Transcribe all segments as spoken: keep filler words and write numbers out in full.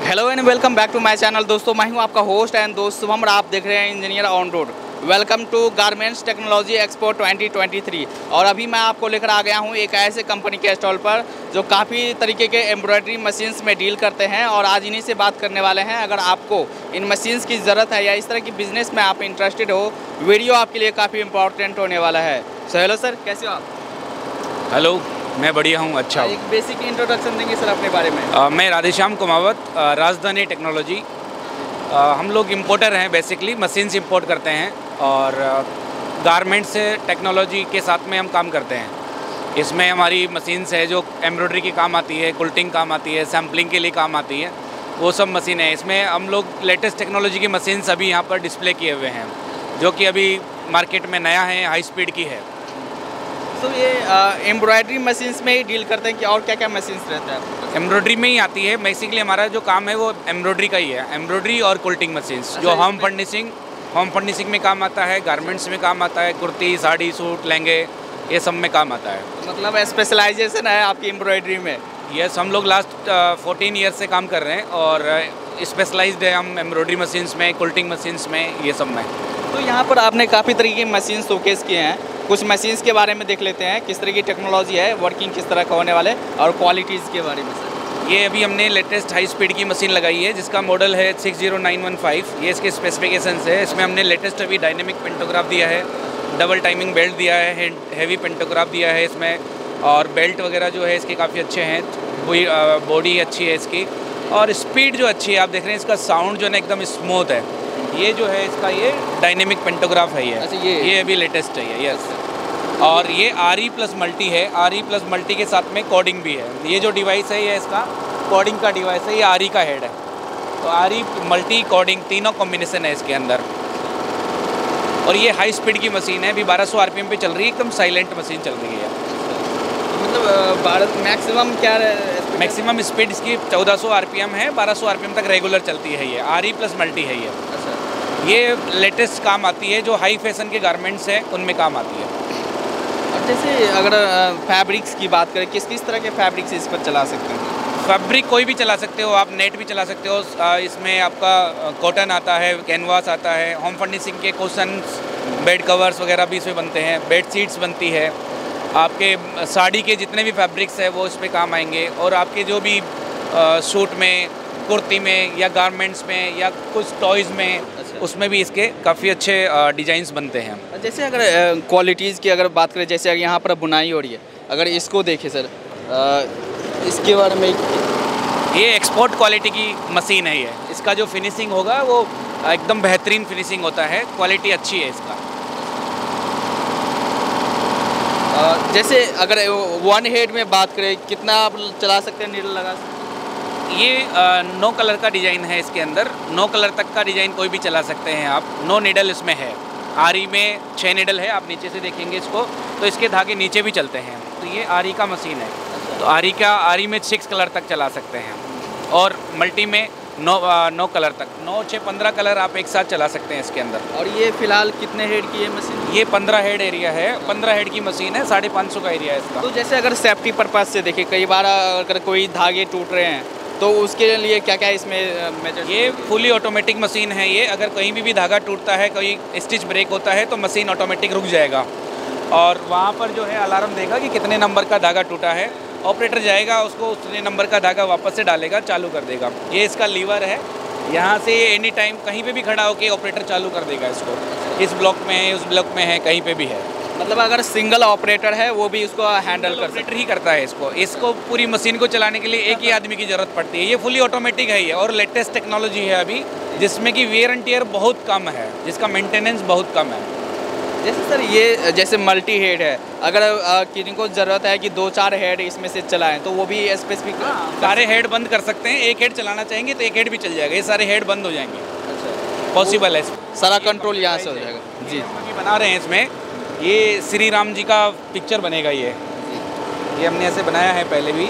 Hello and welcome back to my channel. दोस्तों मैं हूं आपका होस्ट एंड दोस्त शुभम और आप देख रहे हैं engineer on road. Welcome to garments technology expo twenty twenty three. और अभी मैं आपको लेकर आ गया हूं एक ऐसे कंपनी के स्टॉल पर जो काफ़ी तरीके के एम्ब्रॉयडरी मशीन्स में डील करते हैं और आज इन्हीं से बात करने वाले हैं। अगर आपको इन मशीन्स की ज़रूरत है या इस तरह की बिज़नेस में आप इंटरेस्टेड हो, वीडियो आपके लिए काफ़ी इंपॉर्टेंट होने वाला है। सो हेलो सर, कैसे हो आप? हेलो, मैं बढ़िया हूँ। अच्छा, एक बेसिक इंट्रोडक्शन देंगे सर अपने बारे में। आ, मैं राधेश्याम कुमावत, आ, राजधानी टेक्नोलॉजी। आ, हम लोग इम्पोर्टर हैं, बेसिकली मशीन्स इंपोर्ट करते हैं और गारमेंट से टेक्नोलॉजी के साथ में हम काम करते हैं। इसमें हमारी मशीन्स है जो एम्ब्रॉयडरी की काम आती है, कुल्टिंग काम आती है, सैम्पलिंग के लिए काम आती है, वो सब मशीन है। इसमें हम लोग लेटेस्ट टेक्नोलॉजी की मशीन्स अभी यहाँ पर डिस्प्ले किए हुए हैं जो कि अभी मार्केट में नया है, हाई स्पीड की है। तो ये एम्ब्रॉयडरी मशीन्स में ही डील करते हैं कि और क्या क्या मशीन्स रहते हैं? एम्ब्रॉयडरी में ही आती है। बेसिकली हमारा जो काम है वो एम्ब्रॉयडरी का ही है, एम्ब्रॉयडरी और कुल्टिंग मशीन्स जो होम फर्निशिंग होम फर्निशिंग में काम आता है, गारमेंट्स में काम आता है, कुर्ती, साड़ी, सूट, लहंगे, ये सब में काम आता है। मतलब स्पेशलाइजेशन है आपकी एम्ब्रॉयडरी में? यस, हम लोग लास्ट फोर्टीन ईयर से काम कर रहे हैं और स्पेशलाइज्ड है हम एम्ब्रॉयडरी मशीन्स में, कुल्टिंग मशीन्स में, ये सब में। तो यहाँ पर आपने काफ़ी तरीके की मशीन शोकेस किए हैं। कुछ मशीन्स के बारे में देख लेते हैं, किस तरह की टेक्नोलॉजी है, वर्किंग किस तरह का होने वाले और क्वालिटीज़ के बारे में सर। ये अभी हमने लेटेस्ट हाई स्पीड की मशीन लगाई है जिसका मॉडल है six zero nine one five. ये इसके स्पेसिफिकेशंस है। इसमें हमने लेटेस्ट अभी डायनेमिक पेंटोग्राफ दिया है, डबल टाइमिंग बेल्ट दिया है, हैवी पेंटोग्राफ दिया है इसमें, और बेल्ट वगैरह जो है इसके काफ़ी अच्छे हैं। पूरी बॉडी अच्छी है इसकी और स्पीड जो अच्छी है, आप देख रहे हैं इसका साउंड जो है ना एकदम स्मूथ है। ये जो है इसका ये डायनेमिक पेंटोग्राफ है। ये अच्छा, ये ये अभी लेटेस्ट है ये। यस, और ये आर ई प्लस मल्टी है। आर ई प्लस मल्टी के साथ में कोडिंग भी है। ये जो डिवाइस है ये इसका कोडिंग का डिवाइस है, ये आर ई का हेड है। तो आर ई मल्टी कोडिंग तीनों कॉम्बिनेशन है इसके अंदर। और ये हाई स्पीड की मशीन है, अभी बारह सौ आर पी एम पे चल रही है, एकदम साइलेंट मशीन चल रही है। मतलब भारत मैक्सिमम क्या मैक्सिमम स्पीड इसकी चौदह सौ आर पी एम है, बारह सौ आर पी एम तक रेगुलर चलती है। ये आर ई प्लस मल्टी है ये। अच्छा, ये लेटेस्ट काम आती है, जो हाई फैशन के गारमेंट्स हैं उनमें काम आती है। अब जैसे अगर फैब्रिक्स की बात करें, किस किस तरह के फैब्रिक्स इस पर चला सकते हैं? फैब्रिक कोई भी चला सकते हो आप, नेट भी चला सकते हो। इसमें आपका कॉटन आता है, कैनवास आता है, होम फर्निशिंग के कुशन्स, बेड कवर्स वगैरह भी इसमें बनते हैं, बेड शीट्स बनती है। आपके साड़ी के जितने भी फैब्रिक्स है वो इस पर काम आएंगे। और आपके जो भी सूट में, कुर्ती में या गारमेंट्स में या कुछ टॉयज़ में, उसमें भी इसके काफ़ी अच्छे डिज़ाइंस बनते हैं। जैसे अगर क्वालिटीज़ की अगर बात करें, जैसे अगर यहाँ पर बुनाई हो रही है, अगर इसको देखें सर, आ, इसके बारे में ये एक्सपोर्ट क्वालिटी की मशीन है। ये इसका जो फिनिशिंग होगा वो एकदम बेहतरीन फिनिशिंग होता है, क्वालिटी अच्छी है इसका। आ, जैसे अगर वन हेड में बात करें, कितना आप चला सकते हैं, नीडल लगा सकते हैं? ये नो कलर का डिज़ाइन है इसके अंदर। नो कलर तक का डिज़ाइन कोई भी चला सकते हैं आप। नो नीडल इसमें है। आरी में छः नीडल है, आप नीचे से देखेंगे इसको तो इसके धागे नीचे भी चलते हैं। तो ये आरी का मशीन है। तो आरी का आरी में सिक्स कलर तक चला सकते हैं और मल्टी में नो आ, नो कलर तक, नौ छः पंद्रह कलर आप एक साथ चला सकते हैं इसके अंदर। और ये फिलहाल कितने हेड की है मशीन? ये पंद्रह हेड एरिया है, पंद्रह हेड की मशीन है, साढ़े पाँच सौ का एरिया है इसका। तो जैसे अगर सेफ्टी पर्पज़ से देखें, कई बार अगर कोई धागे टूट रहे हैं तो उसके लिए क्या क्या इसमें मेजर? ये फुली ऑटोमेटिक मशीन है। ये अगर कहीं भी भी धागा टूटता है, कोई स्टिच ब्रेक होता है तो मशीन ऑटोमेटिक रुक जाएगा और वहाँ पर जो है अलार्म देगा कि कितने नंबर का धागा टूटा है। ऑपरेटर जाएगा, उसको उतने नंबर का धागा वापस से डालेगा, चालू कर देगा। ये इसका लीवर है, यहाँ से एनी टाइम कहीं पे भी खड़ा होकर ऑपरेटर चालू कर देगा इसको। इस ब्लॉक में है, उस ब्लॉक में है, कहीं पे भी है। मतलब अगर सिंगल ऑपरेटर है वो भी उसको हैंडल कर ऑपरेटर ही करता है इसको। इसको पूरी मशीन को चलाने के लिए एक ही आदमी की ज़रूरत पड़ती है। ये फुली ऑटोमेटिक है ये, और लेटेस्ट टेक्नोलॉजी है अभी, जिसमें कि वेयर एंड टियर बहुत कम है, जिसका मेंटेनेंस बहुत कम है। जैसे सर ये जैसे मल्टी हेड है, अगर किसी को ज़रूरत है कि दो चार हेड इसमें से चलाएं तो वो भी स्पेसिफिक? सारे हेड बंद कर सकते हैं। एक हेड चलाना चाहेंगे तो एक हेड भी चल जाएगा, ये सारे हेड बंद हो जाएंगे। अच्छा, पॉसिबल है, सारा कंट्रोल यहाँ से हो जाएगा जी। बना रहे हैं इसमें, ये श्री राम जी का पिक्चर बनेगा। ये ये हमने ऐसे बनाया है पहले भी।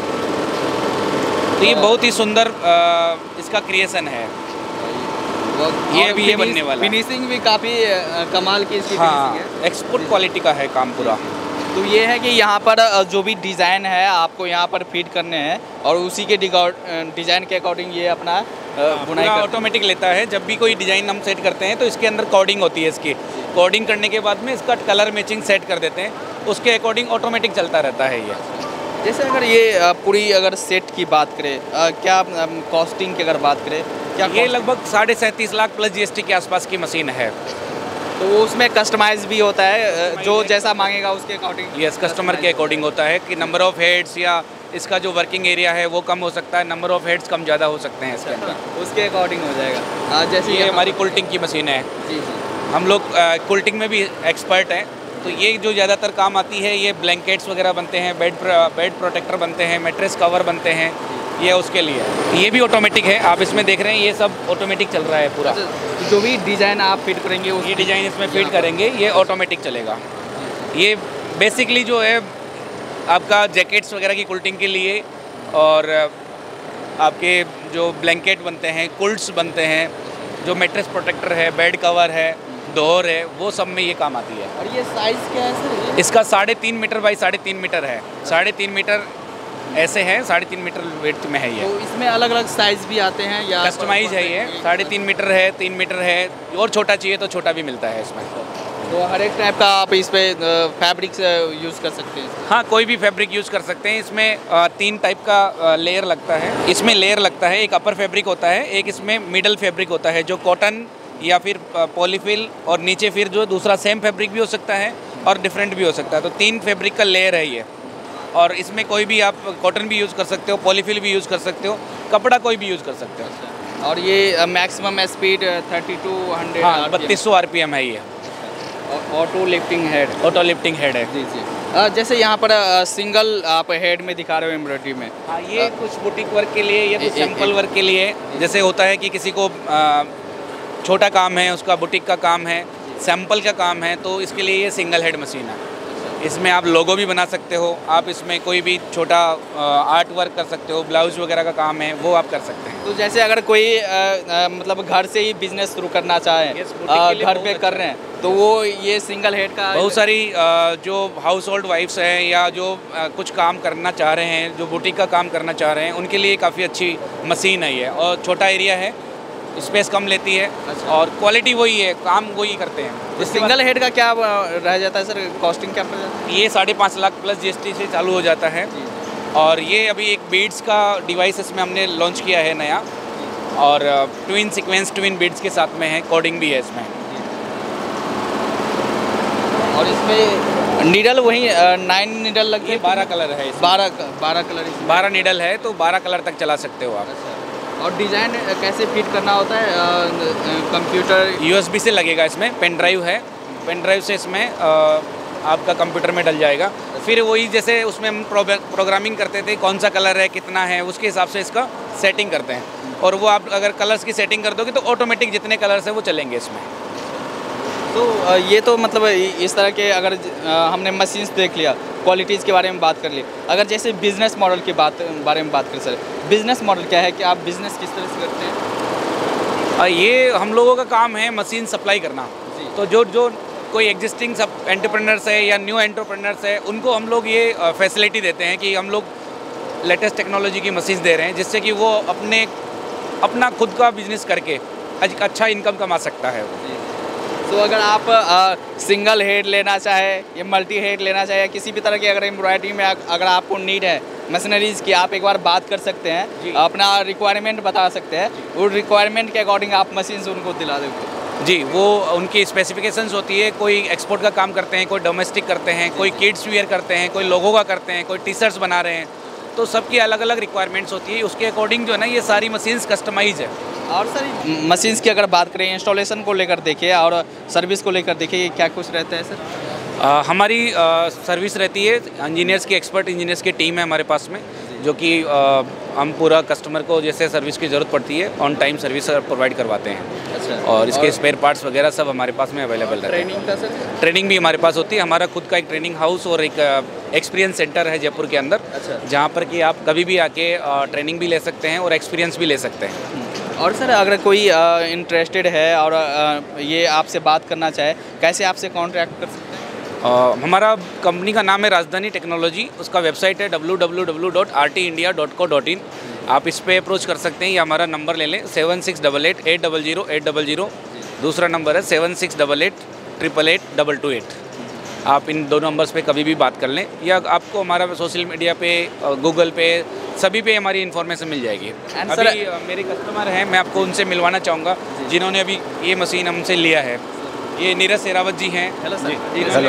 तो ये बहुत ही सुंदर आ, इसका क्रिएशन है। ये अभी ये बनने वाला है। फिनिशिंग भी काफ़ी कमाल की इसकी हाँ, फिनिशिंग है। एक्सपोर्ट क्वालिटी का है काम पूरा। तो ये है कि यहाँ पर जो भी डिज़ाइन है आपको यहाँ पर फीड करने हैं और उसी के डिज़ाइन के अकॉर्डिंग ये अपना बुनाई ऑटोमेटिक लेता है। जब भी कोई डिज़ाइन हम सेट करते हैं तो इसके अंदर कोडिंग होती है। इसकी कोडिंग करने के बाद में इसका कलर मैचिंग सेट कर देते हैं, उसके अकॉर्डिंग ऑटोमेटिक चलता रहता है ये। जैसे अगर ये पूरी अगर सेट की बात करें, क्या कॉस्टिंग की अगर बात करें, क्या ये लगभग साढ़े सैंतीस लाख प्लस जीएसटी के आसपास की मशीन है। तो उसमें कस्टमाइज भी होता है, जो जैसा मांगेगा उसके अकॉर्डिंग। यस, कस्टमर के अकॉर्डिंग होता है कि नंबर ऑफ़ हेड्स या इसका जो वर्किंग एरिया है वो कम हो सकता है, नंबर ऑफ़ हेड्स कम ज़्यादा हो सकते हैं इसके अंदर, उसके अकॉर्डिंग हो जाएगा। जैसे ये हमारी कुल्टिंग की मशीन है जी जी हम लोग कुल्टिंग में भी एक्सपर्ट हैं। तो ये जो ज़्यादातर काम आती है, ये ब्लैंकेट्स वगैरह बनते हैं, बेड बेड प्रोटेक्टर बनते हैं, मैट्रेस कवर बनते हैं, ये उसके लिए। ये भी ऑटोमेटिक है, आप इसमें देख रहे हैं ये सब ऑटोमेटिक चल रहा है पूरा। जो भी डिज़ाइन आप फिट करेंगे ये डिज़ाइन इसमें फिट करेंगे, ये ऑटोमेटिक चलेगा। ये बेसिकली जो है आपका जैकेट्स वगैरह की कुल्टिंग के लिए, और आपके जो ब्लैंकेट बनते हैं, कुल्ट्स बनते हैं, जो मैट्रेस प्रोटेक्टर है, बेड कवर है, डोर है, वो सब में ये काम आती है। और ये साइज़ क्या है सर? इसका साढ़े तीन मीटर बाई साढ़े तीन मीटर है। साढ़े तीन मीटर ऐसे है, साढ़े तीन मीटर वेट में है ये। तो इसमें अलग अलग साइज़ भी आते हैं या कस्टमाइज है ये? साढ़े तीन मीटर है, तीन मीटर है, और छोटा चाहिए तो छोटा भी मिलता है इसमें। तो हर एक टाइप का आप इस पर फैब्रिक यूज़ कर सकते हैं? हाँ, कोई भी फैब्रिक यूज़ कर सकते हैं। इसमें तीन टाइप का लेयर लगता है। इसमें लेयर लगता है, एक अपर फैब्रिक होता है, एक इसमें मिडल फैब्रिक होता है जो कॉटन या फिर पॉलीफिल, और नीचे फिर जो दूसरा सेम फैब्रिक भी हो सकता है और डिफरेंट भी हो सकता है। तो तीन फैब्रिक का लेयर है ये, और इसमें कोई भी आप कॉटन भी यूज़ कर सकते हो, पॉलीफिल भी यूज़ कर सकते हो, कपड़ा कोई भी यूज़ कर सकते हो। और ये maximum speed thirty two hundred हाँ, बत्तीस सौ आर पी एम है ये। Auto lifting head auto lifting head है जी जी। आ, जैसे यहाँ पर आ, सिंगल आप हेड में दिखा रहे हो एम्ब्रॉयडरी में। हाँ, ये आ, कुछ बुटीक वर्क के लिए या कुछ सिंपल वर्क के लिए, जैसे होता है कि किसी को आ, छोटा काम है, उसका बुटीक का काम है, सैंपल का काम है, तो इसके लिए ये सिंगल हेड मशीन है। इसमें आप लोगो भी बना सकते हो, आप इसमें कोई भी छोटा आर्ट वर्क कर सकते हो, ब्लाउज वगैरह का काम है वो आप कर सकते हैं। तो जैसे अगर कोई आ, आ, मतलब घर से ही बिजनेस शुरू करना चाहे, घर पे कर रहे हैं, तो वो ये सिंगल हेड का बहुत सारी आ, जो हाउस होल्ड वाइफ्स हैं या जो आ, कुछ काम करना चाह रहे हैं, जो बुटीक का काम करना चाह रहे हैं, उनके लिए काफ़ी अच्छी मशीन है ये। और छोटा एरिया है, स्पेस कम लेती है। अच्छा। और क्वालिटी वही है, काम वही करते हैं। तो सिंगल हेड का क्या रह जाता है सर, कॉस्टिंग क्या पड़ जाता है? ये साढ़े पाँच लाख प्लस जीएसटी से चालू हो जाता है। और ये अभी एक बीड्स का डिवाइस इसमें हमने लॉन्च किया है नया, और ट्विन सीक्वेंस ट्विन बीड्स के साथ में है, कोडिंग भी है इसमें। और इसमें नीडल वही नाइन नीडल लगी है, बारह कलर है, बारह बारह कलर बारह नीडल है, तो बारह कलर तक चला सकते हो आप। और डिज़ाइन कैसे फिट करना होता है? कंप्यूटर यूएसबी से लगेगा, इसमें पेन ड्राइव है, पेन ड्राइव से इसमें आ, आपका कंप्यूटर में डल जाएगा। फिर वही जैसे उसमें हम प्रोग्रामिंग करते थे, कौन सा कलर है, कितना है, उसके हिसाब से इसका सेटिंग करते हैं। और वो आप अगर कलर्स की सेटिंग कर दोगे तो ऑटोमेटिक जितने कलर्स हैं वो चलेंगे इसमें। तो ये तो मतलब इस तरह के अगर हमने मशीन्स देख लिया, क्वालिटीज़ के बारे में बात कर ली, अगर जैसे बिज़नेस मॉडल की बात बारे में बात करें सर, बिज़नेस मॉडल क्या है कि आप बिज़नेस किस तरह से करते हैं? ये हम लोगों का काम है मशीन सप्लाई करना। तो जो जो कोई एग्जिस्टिंग सब एंटरप्रेन्योर्स है या न्यू एंटरप्रेन्योर्स है, उनको हम लोग ये फैसिलिटी देते हैं कि हम लोग लेटेस्ट टेक्नोलॉजी की मशीन्स दे रहे हैं, जिससे कि वो अपने अपना खुद का बिजनेस करके अच्छा इनकम कमा सकता है। तो अगर आप आ, सिंगल हेड लेना चाहे या मल्टी हेड लेना चाहे या किसी भी तरह की अगर एम्ब्रॉयडरी में अगर आपको नीड है मशीनरीज़ की, आप एक बार बात कर सकते हैं, अपना रिक्वायरमेंट बता सकते हैं, वो रिक्वायरमेंट के अकॉर्डिंग आप मशीन से उनको दिला देंगे। जी, वो उनकी स्पेसिफिकेशंस होती है, कोई एक्सपोर्ट का काम करते हैं, कोई डोमेस्टिक करते हैं, कोई किड्स वियर करते हैं, कोई लोगों का करते हैं, कोई टी शर्ट्स बना रहे हैं, तो सबकी अलग अलग रिक्वायरमेंट्स होती है। उसके अकॉर्डिंग जो है ना ये सारी मशीन्स कस्टमाइज है। और सर मशीन्स की अगर बात करें, इंस्टॉलेशन को लेकर देखिए और सर्विस को लेकर देखिए, क्या कुछ रहता है सर? आ, हमारी आ, सर्विस रहती है, इंजीनियर्स की एक्सपर्ट इंजीनियर्स की टीम है हमारे पास में, जो कि हम पूरा कस्टमर को जैसे सर्विस की ज़रूरत पड़ती है ऑन टाइम सर्विस प्रोवाइड करवाते हैं। अच्छा। और इसके स्पेयर पार्ट्स वगैरह सब हमारे पास में अवेलेबल रहते हैं। ट्रेनिंग का सर? ट्रेनिंग भी हमारे पास होती है। हमारा खुद का एक ट्रेनिंग हाउस और एक एक्सपीरियंस सेंटर है जयपुर के अंदर। अच्छा। जहाँ पर कि आप कभी भी आके ट्रेनिंग भी ले सकते हैं और एक्सपीरियंस भी ले सकते हैं। और सर अगर कोई इंटरेस्टेड है और आ, ये आपसे बात करना चाहे, कैसे आपसे कॉन्टैक्ट कर सकते हैं? हमारा कंपनी का नाम है राजधानी टेक्नोलॉजी, उसका वेबसाइट है W W W dot R T India dot co dot in. आप इस पे अप्रोच कर सकते हैं या हमारा नंबर ले लें seven six double eight eight double zero eight double zero. दूसरा नंबर है seven six double eight triple eight double two eight. आप इन दो नंबर्स पे कभी भी बात कर लें या आपको हमारा सोशल मीडिया पे, गूगल पे, सभी पे हमारी इन्फॉर्मेशन मिल जाएगी। अभी अ, मेरे कस्टमर हैं, मैं आपको उनसे मिलवाना चाहूँगा जिन्होंने अभी ये मशीन हमसे लिया है। ये नीरज शेरावत जी हैं। Hello sir. हेलो।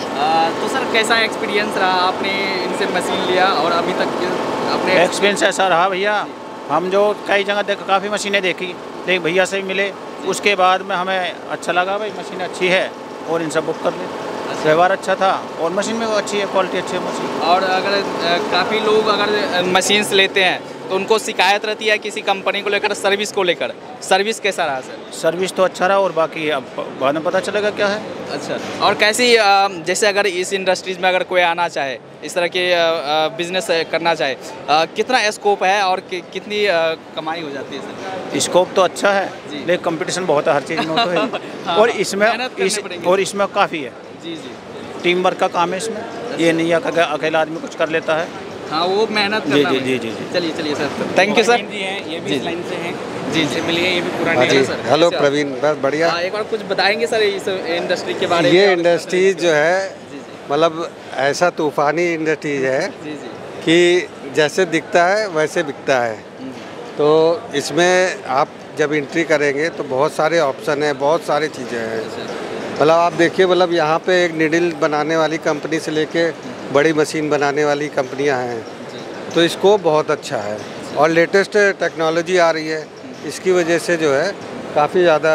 तो सर कैसा एक्सपीरियंस रहा, आपने इनसे मशीन लिया और अभी तक अपने एक्सपीरियंस ऐसा रहा भैया, हम जो कई जगह देख काफ़ी मशीनें देखी, लेकिन भैया से भी मिले, उसके बाद में हमें अच्छा लगा भाई मशीन अच्छी है और इनसे बुक कर ले। व्यवहार अच्छा था और मशीन में अच्छी है, क्वालिटी अच्छी है मशीन। और अगर काफ़ी लोग अगर मशीन्स लेते हैं तो उनको शिकायत रहती है किसी कंपनी को लेकर, सर्विस को लेकर, सर्विस कैसा रहा सर? सर्विस तो अच्छा रहा और बाकी अब बाद में पता चलेगा क्या है। अच्छा, और कैसी जैसे अगर इस इंडस्ट्रीज़ में अगर कोई आना चाहे, इस तरह के बिजनेस करना चाहे, कितना स्कोप है और कि, कितनी कमाई हो जाती है सर? स्कोप तो अच्छा है लेकिन कंपटीशन बहुत है हर चीज़ में तो है। हाँ, और इसमें इस, और इसमें काफ़ी है जी जी टीम वर्क का काम है इसमें। ये नहीं है कि अकेला आदमी कुछ कर लेता है। हाँ, वो मेहनत जी करना जी है। जी जी जी चलिए चलिए सर, थैंक यू सर। जी हैं, ये भी जी, इस लाइन से हैं। जी से मिलिए, ये भी पुराने हाँ जी, हैं। सर। हेलो कैसे प्रवीण, बस बढ़िया। हाँ, एक बार कुछ बताएंगे सर इस इंडस्ट्री के बारे में? ये और- इंडस्ट्रीज जो है जी जी मतलब ऐसा तूफानी इंडस्ट्रीज है जी जी कि जैसे दिखता है वैसे बिकता है। तो इसमें आप जब एंट्री करेंगे तो बहुत सारे ऑप्शन हैं, बहुत सारी चीज़ें हैं। मतलब आप देखिए, मतलब यहाँ पे एक निडल बनाने वाली कंपनी से लेके बड़ी मशीन बनाने वाली कंपनियाँ हैं, तो स्कोप बहुत अच्छा है और लेटेस्ट टेक्नोलॉजी आ रही है, इसकी वजह से जो है काफ़ी ज़्यादा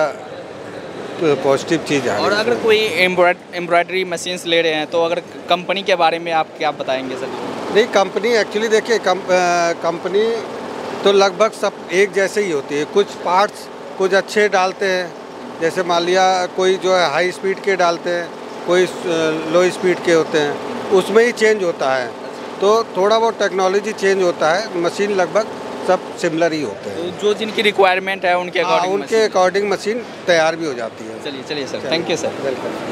पॉजिटिव चीज़ है। और अगर कोई एम्ब्रॉयडरी मशीन्स ले रहे हैं तो अगर कंपनी के बारे में आप क्या बताएंगे सर? नहीं, कंपनी एक्चुअली देखिए, कम, कंपनी तो लगभग सब एक जैसे ही होती है। कुछ पार्ट्स कुछ अच्छे डालते हैं, जैसे मान लिया कोई जो है हाई स्पीड के डालते हैं, कोई लो स्पीड के होते हैं, उसमें ही चेंज होता है। तो थोड़ा बहुत टेक्नोलॉजी चेंज होता है, मशीन लगभग सब सिमिलर ही होते हैं। तो जो जिनकी रिक्वायरमेंट है उनके हाँ, अकॉर्डिंग उनके अकॉर्डिंग मशीन तैयार भी हो जाती है। चलिए चलिए sir, thank you sir. Welcome.